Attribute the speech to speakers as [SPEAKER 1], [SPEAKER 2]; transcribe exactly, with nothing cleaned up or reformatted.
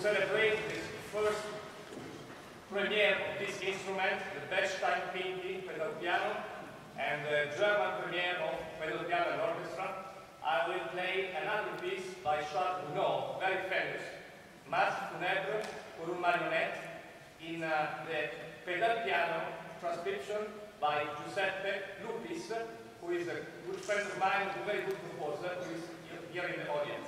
[SPEAKER 1] celebrate this first premiere of this instrument, the Bechstein Pinty pedal piano, and the German premiere of pedal piano and orchestra, I will play another piece by Charles Gounod, very famous, Marche funèbre pour une marionnette, in uh, the pedal piano transcription by Giuseppe Lupis, who is a good friend of mine, a very good composer, who is here in the audience.